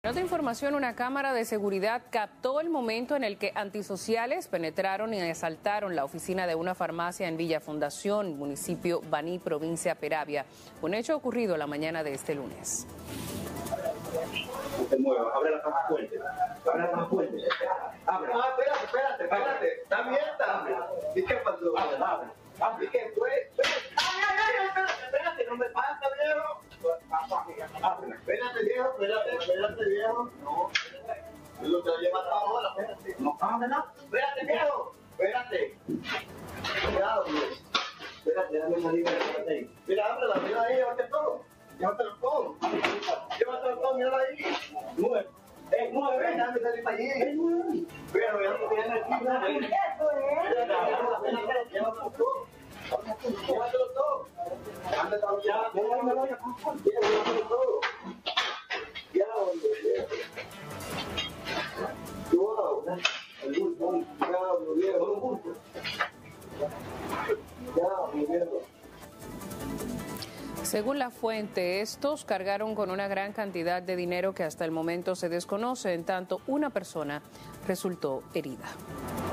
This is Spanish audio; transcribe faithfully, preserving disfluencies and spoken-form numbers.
En otra información, una cámara de seguridad captó el momento en el que antisociales penetraron y asaltaron la oficina de una farmacia en Villa Fundación, municipio Baní, provincia Peravia. Un hecho ocurrido la mañana de este lunes. No te muevas, abre la caja fuerte. Abre la caja fuerte. Abre. Ah, espérate, espérate, espérate. Está abierta. ¿Y qué pasó? Abre, abre. Abre. ¿Y qué fue? Ay, ay, ay, espérate, espérate, no me pasa, viejo. Abre. Espérate, viejo, espérate, espérate, viejo. No, es lo que lo lleva hasta ahora, espérate. No, abre, no. Espérate, viejo. Espérate. Cuidado, viejo. Espérate, déjame salir, espérate ahí. Mira, ábrela, mira ahí, llévate todo. Llévatelo todo. Llévatelo todo, mira ahí. Mueve. Eh, mueve, ven, déjame salir para allí. Pero ya no tiene aquí nada. Llévatelo todo. Llévatelo todo. Anda, ya, llévatelo todo. Ya, hombre. Yo, el último, ya, mi viejo, un punto. Ya, mi viejo. Según la fuente, estos cargaron con una gran cantidad de dinero que hasta el momento se desconoce, en tanto una persona resultó herida.